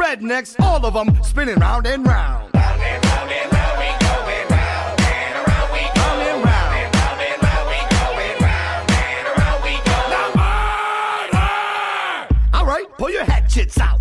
rednecks, all of them spinning round and round. Round and round and round, we going round and around we go. Round and round. Round and round, we going round and around we go. Now, murder! All right, pull your hatchets out.